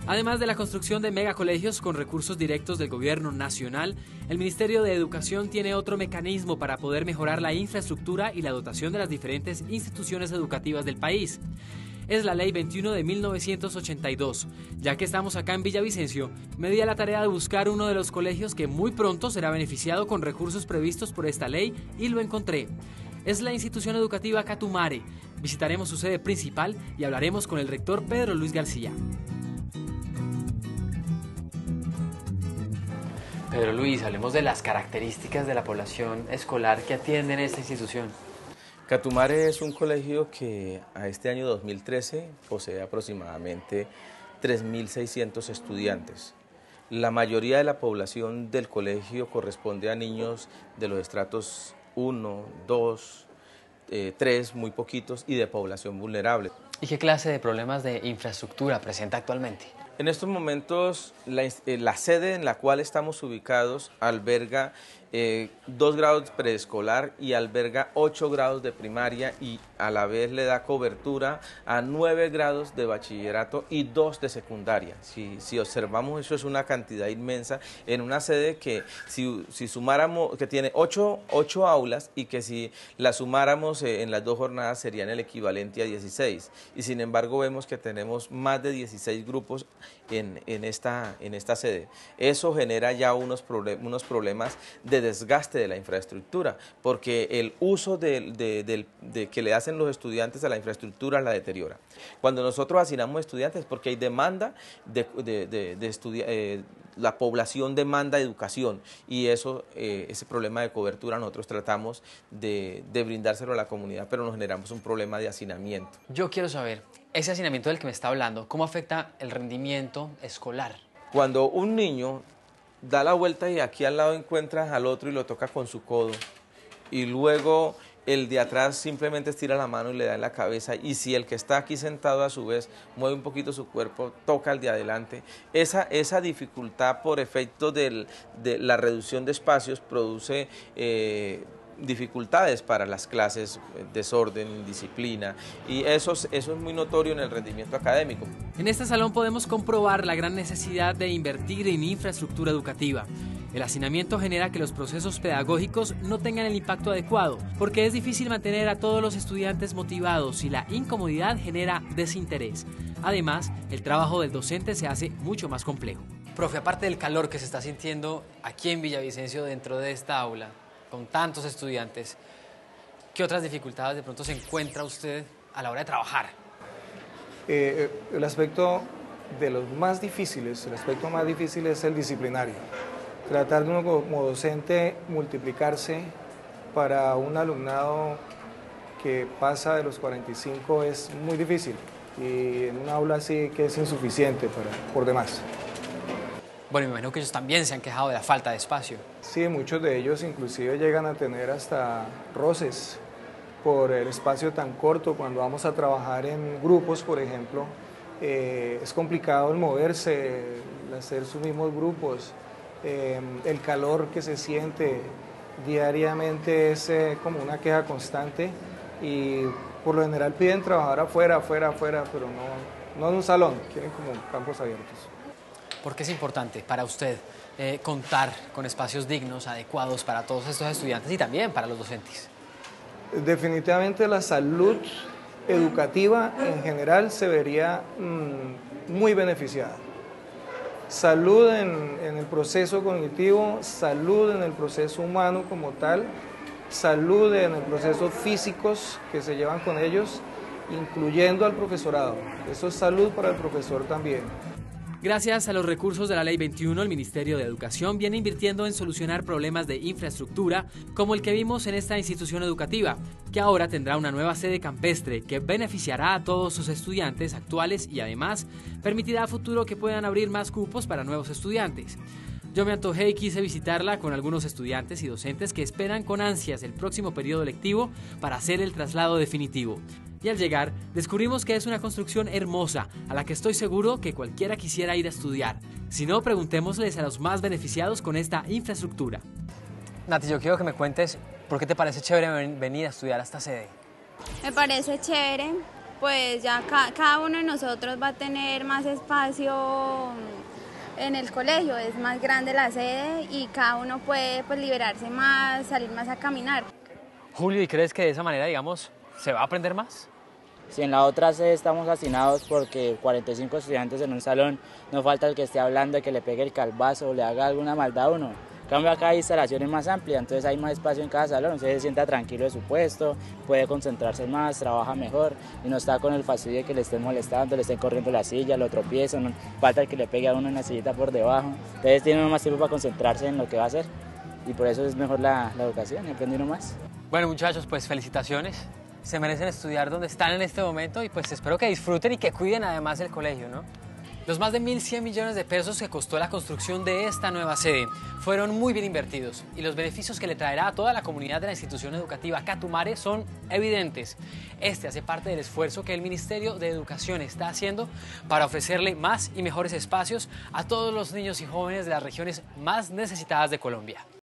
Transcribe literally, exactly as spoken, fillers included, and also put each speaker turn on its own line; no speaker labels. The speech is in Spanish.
Además de la construcción de megacolegios con recursos directos del gobierno nacional, el Ministerio de Educación tiene otro mecanismo para poder mejorar la infraestructura y la dotación de las diferentes instituciones educativas del país. Es la Ley veintiuno de mil novecientos ochenta y dos. Ya que estamos acá en Villavicencio, me di a la tarea de buscar uno de los colegios que muy pronto será beneficiado con recursos previstos por esta ley y lo encontré. Es la institución educativa Catumare. Visitaremos su sede principal y hablaremos con el rector Pedro Luis García. Pedro Luis, hablemos de las características de la población escolar que atienden esta institución.
Catumare es un colegio que a este año dos mil trece posee aproximadamente tres mil seiscientos estudiantes. La mayoría de la población del colegio corresponde a niños de los estratos uno, dos, tres, muy poquitos, y de población vulnerable.
¿Y qué clase de problemas de infraestructura presenta actualmente?
En estos momentos, la, eh, la sede en la cual estamos ubicados alberga eh, dos grados preescolar y alberga ocho grados de primaria, y a la vez le da cobertura a nueve grados de bachillerato y dos de secundaria. Si, si observamos, eso es una cantidad inmensa en una sede que si, si sumáramos, que tiene ocho, ocho aulas, y que si la sumáramos eh, en las dos jornadas serían el equivalente a dieciséis. Y sin embargo vemos que tenemos más de dieciséis grupos En, en, esta, en esta sede. Eso genera ya unos, problem, unos problemas de desgaste de la infraestructura, porque el uso de, de, de, de que le hacen los estudiantes a la infraestructura la deteriora. Cuando nosotros asignamos estudiantes, porque hay demanda de, de, de, de estudiar, eh, la población demanda educación, y eso, eh, ese problema de cobertura nosotros tratamos de, de brindárselo a la comunidad, pero nos generamos un problema de hacinamiento.
Yo quiero saber, ese hacinamiento del que me está hablando, ¿cómo afecta el rendimiento escolar?
Cuando un niño da la vuelta y aquí al lado encuentra al otro y lo toca con su codo, y luego el de atrás simplemente estira la mano y le da en la cabeza, y si el que está aquí sentado a su vez mueve un poquito su cuerpo, toca al de adelante, esa, esa dificultad por efecto del, de la reducción de espacios produce eh, dificultades para las clases, desorden, indisciplina, y eso, eso es muy notorio en el rendimiento académico.
En este salón podemos comprobar la gran necesidad de invertir en infraestructura educativa. El hacinamiento genera que los procesos pedagógicos no tengan el impacto adecuado, porque es difícil mantener a todos los estudiantes motivados y la incomodidad genera desinterés. Además, el trabajo del docente se hace mucho más complejo. Profe, aparte del calor que se está sintiendo aquí en Villavicencio dentro de esta aula, con tantos estudiantes, ¿qué otras dificultades de pronto se encuentra usted a la hora de trabajar?
Eh, el aspecto de los más difíciles, el aspecto más difícil es el disciplinario. Tratar de uno como docente multiplicarse para un alumnado que pasa de los cuarenta y cinco es muy difícil, y en un aula así que es insuficiente para, por demás.
Bueno, me imagino que ellos también se han quejado de la falta de espacio.
Sí, muchos de ellos inclusive llegan a tener hasta roces por el espacio tan corto. Cuando vamos a trabajar en grupos, por ejemplo, eh, es complicado el moverse, el hacer sus mismos grupos. Eh, el calor que se siente diariamente es eh, como una queja constante, y por lo general piden trabajar afuera, afuera, afuera, pero no, no en un salón, quieren como campos abiertos.
¿Por qué es importante para usted eh, contar con espacios dignos, adecuados para todos estos estudiantes y también para los docentes?
Definitivamente la salud educativa en general se vería mmm, muy beneficiada. Salud en, en el proceso cognitivo, salud en el proceso humano como tal, salud en el proceso físicos que se llevan con ellos, incluyendo al profesorado. Eso es salud para el profesor también.
Gracias a los recursos de la Ley veintiuno, el Ministerio de Educación viene invirtiendo en solucionar problemas de infraestructura como el que vimos en esta institución educativa, que ahora tendrá una nueva sede campestre que beneficiará a todos sus estudiantes actuales y además permitirá a futuro que puedan abrir más cupos para nuevos estudiantes. Yo me antojé y quise visitarla con algunos estudiantes y docentes que esperan con ansias el próximo periodo lectivo para hacer el traslado definitivo. Y al llegar, descubrimos que es una construcción hermosa, a la que estoy seguro que cualquiera quisiera ir a estudiar. Si no, preguntémosles a los más beneficiados con esta infraestructura. Nati, yo quiero que me cuentes por qué te parece chévere venir a estudiar a esta sede.
Me parece chévere pues ya ca cada uno de nosotros va a tener más espacio en el colegio, es más grande la sede y cada uno puede pues liberarse más, salir más a caminar.
Julio, ¿y crees que de esa manera, digamos, se va a aprender más?
Si en la otra sede estamos hacinados porque cuarenta y cinco estudiantes en un salón, no falta el que esté hablando, que le pegue el calvazo o le haga alguna maldad a uno. En cambio acá hay instalaciones más amplias, entonces hay más espacio en cada salón, entonces se sienta tranquilo de su puesto, puede concentrarse más, trabaja mejor y no está con el fastidio de que le estén molestando, le estén corriendo la silla, lo tropiezan, no falta el que le pegue a uno en la sillita por debajo. Entonces tiene uno más tiempo para concentrarse en lo que va a hacer y por eso es mejor la, la educación y aprende uno más.
Bueno, muchachos, pues felicitaciones. Se merecen estudiar donde están en este momento y pues espero que disfruten y que cuiden además el colegio, ¿no? Los más de mil cien millones de pesos que costó la construcción de esta nueva sede fueron muy bien invertidos y los beneficios que le traerá a toda la comunidad de la institución educativa Catumare son evidentes. Este hace parte del esfuerzo que el Ministerio de Educación está haciendo para ofrecerle más y mejores espacios a todos los niños y jóvenes de las regiones más necesitadas de Colombia.